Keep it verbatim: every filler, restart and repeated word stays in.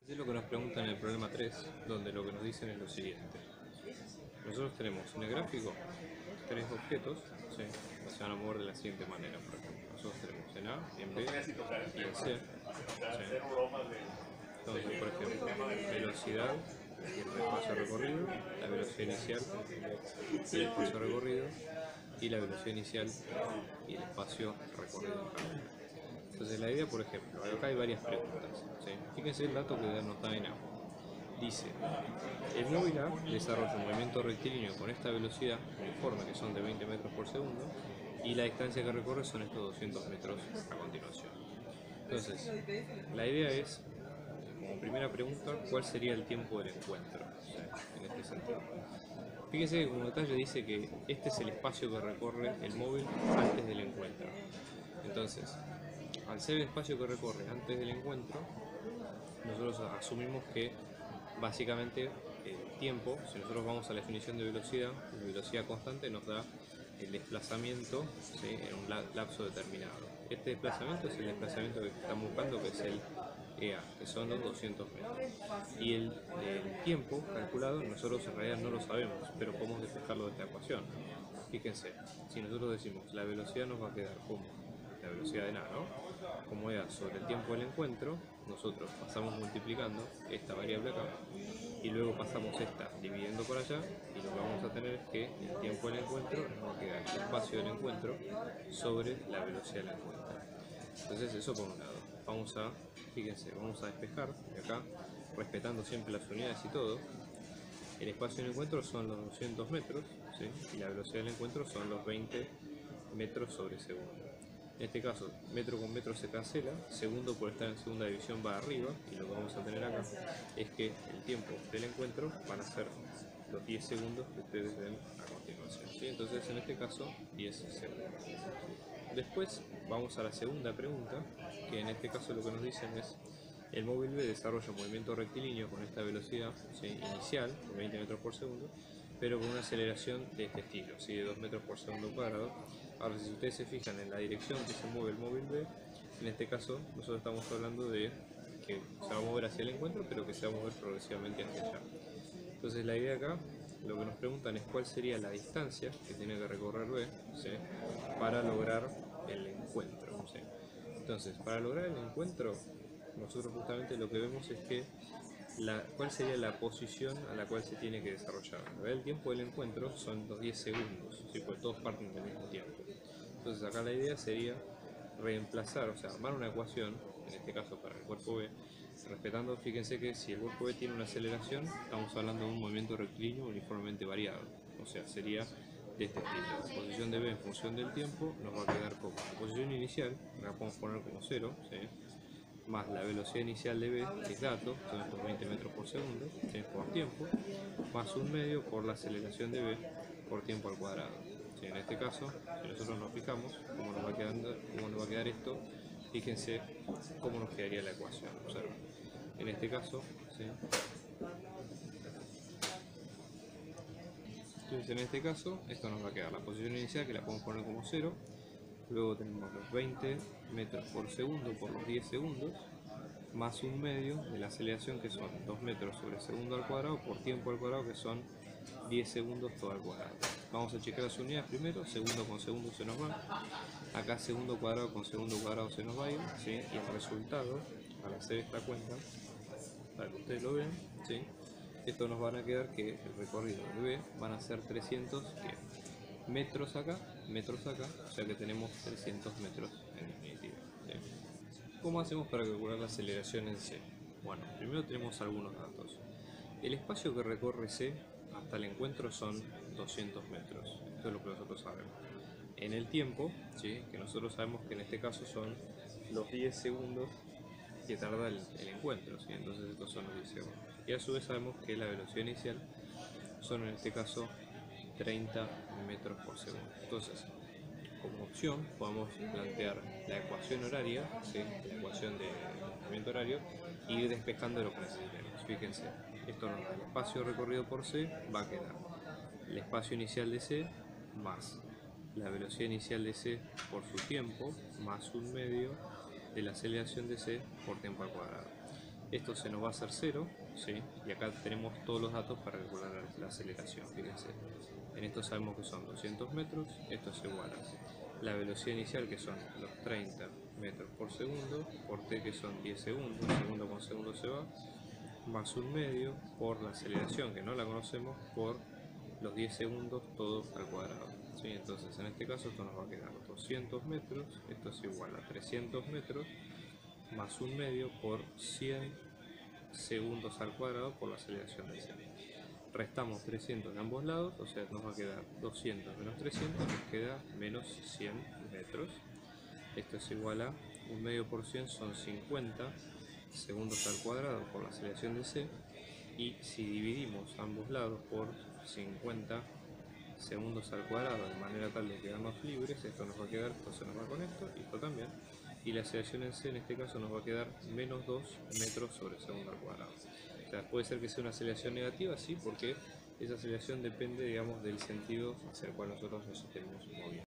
Es lo que nos preguntan en el problema tres, donde lo que nos dicen es lo siguiente. Nosotros tenemos en el gráfico tres objetos, ¿sí? Que se van a mover de la siguiente manera, por ejemplo. Nosotros tenemos en A, en B y en C. ¿Sí? Entonces, por ejemplo, velocidad y el espacio recorrido, la velocidad inicial y el espacio recorrido, y la velocidad inicial y el espacio recorrido. Entonces la idea, por ejemplo, acá hay varias preguntas, ¿sí? Fíjense el dato que nos da en A. Dice, el móvil A desarrolla un movimiento rectilíneo con esta velocidad uniforme, que son de veinte metros por segundo, y la distancia que recorre son estos doscientos metros a continuación. Entonces, la idea es, como primera pregunta, ¿cuál sería el tiempo del encuentro? ¿Sí? En este sentido. Fíjense que como detalle dice que este es el espacio que recorre el móvil antes del encuentro. Entonces, al ser el espacio que recorre antes del encuentro, nosotros asumimos que básicamente el tiempo, si nosotros vamos a la definición de velocidad, la velocidad constante nos da el desplazamiento, ¿sí? En un lapso determinado. Este desplazamiento es el desplazamiento que estamos buscando, que es el E A, que son los doscientos metros. Y el, el tiempo calculado nosotros en realidad no lo sabemos, pero podemos despejarlo de esta ecuación. Fíjense, si nosotros decimos la velocidad nos va a quedar como la velocidad de nada, ¿no? Como E A sobre el tiempo del encuentro, nosotros pasamos multiplicando esta variable acá y luego pasamos esta dividiendo por allá, y lo que vamos a tener es que el tiempo del encuentro nos va a quedar el espacio del encuentro sobre la velocidad del encuentro. Entonces eso por un lado. Vamos a, fíjense, vamos a despejar de acá, respetando siempre las unidades y todo. El espacio del encuentro son los doscientos metros, ¿sí? Y la velocidad del encuentro son los veinte metros sobre segundo. En este caso, metro con metro se cancela, segundo por estar en segunda división va arriba, y lo que vamos a tener acá es que el tiempo del encuentro van a ser los diez segundos que ustedes ven a continuación, ¿sí? Entonces en este caso diez segundos. Después vamos a la segunda pregunta, que en este caso lo que nos dicen es: el móvil B desarrolla un movimiento rectilíneo con esta velocidad, ¿sí? Inicial, de veinte metros por segundo, pero con una aceleración de este estilo, ¿sí? De dos metros por segundo cuadrado. Ahora, si ustedes se fijan en la dirección que se mueve el móvil B, en este caso nosotros estamos hablando de que se va a mover hacia el encuentro, pero que se va a mover progresivamente hacia allá. Entonces la idea acá, lo que nos preguntan es cuál sería la distancia que tiene que recorrer B, ¿sí? Para lograr el encuentro, ¿sí? Entonces, para lograr el encuentro, nosotros justamente lo que vemos es que la, cuál sería la posición a la cual se tiene que desarrollar. El tiempo del encuentro son los diez segundos, ¿sí? Pues todos parten del mismo tiempo. Entonces acá la idea sería reemplazar, o sea, armar una ecuación, en este caso para el cuerpo B, respetando, fíjense que si el cuerpo B tiene una aceleración, estamos hablando de un movimiento rectilíneo uniformemente variado, o sea, sería de este estilo. La posición de B en función del tiempo nos va a quedar como la posición inicial, la podemos poner como cero, ¿sí? Más la velocidad inicial de B, que es dato, son estos veinte metros por segundo, ¿sí? Por tiempo, más un medio por la aceleración de B por tiempo al cuadrado. ¿Sí? En este caso, si nosotros nos fijamos cómo nos va quedando, cómo nos va a quedar esto, fíjense cómo nos quedaría la ecuación. Observen. En este caso, ¿sí? Entonces en este caso, esto nos va a quedar la posición inicial, que la podemos poner como cero. Luego tenemos los veinte metros por segundo por los diez segundos, más un medio de la aceleración, que son dos metros sobre segundo al cuadrado por tiempo al cuadrado, que son diez segundos todo al cuadrado. Vamos a checar las unidades primero, segundo con segundo se nos va, acá segundo cuadrado con segundo cuadrado se nos va a ir, ¿sí? Y el resultado, al hacer esta cuenta, para que ustedes lo vean, ¿sí? Esto nos van a quedar que el recorrido de B van a ser trescientos metros acá, metros acá, o sea que tenemos trescientos metros en definitiva, ¿sí? ¿Cómo hacemos para calcular la aceleración en C? Bueno, primero tenemos algunos datos. El espacio que recorre C hasta el encuentro son doscientos metros, esto es lo que nosotros sabemos. En el tiempo, ¿sí? Que nosotros sabemos que en este caso son los diez segundos que tarda el, el encuentro, ¿sí? Entonces estos son los diez segundos. Y a su vez sabemos que la velocidad inicial son en este caso treinta metros por segundo. Entonces, como opción podemos plantear la ecuación horaria, ¿sí? La ecuación de movimiento horario, y ir despejando lo que necesitemos. Fíjense, esto nos da el espacio recorrido por C, va a quedar el espacio inicial de C más la velocidad inicial de C por su tiempo, más un medio de la aceleración de C por tiempo al cuadrado. Esto se nos va a hacer cero, ¿sí? Y acá tenemos todos los datos para calcular la aceleración, fíjense. En esto sabemos que son doscientos metros, esto es igual a la velocidad inicial, que son los treinta metros por segundo, por t, que son diez segundos, segundo con segundo se va, más un medio por la aceleración, que no la conocemos, por los diez segundos todo al cuadrado, ¿sí? Entonces en este caso esto nos va a quedar doscientos metros, esto es igual a trescientos metros, más un medio por cien segundos al cuadrado por la aceleración de c. Restamos trescientos de ambos lados, o sea, nos va a quedar doscientos menos trescientos, nos queda menos cien metros. Esto es igual a un medio por cien, son cincuenta segundos al cuadrado por la aceleración de c. Y si dividimos ambos lados por cincuenta segundos al cuadrado de manera tal de quedarnos libres, esto nos va a quedar, esto se nos va con esto y esto también. Y la aceleración en c en este caso nos va a quedar menos dos metros sobre segundo al cuadrado. O sea, puede ser que sea una aceleración negativa, sí, porque esa aceleración depende, digamos, del sentido hacia el cual nosotros nos estemos moviendo.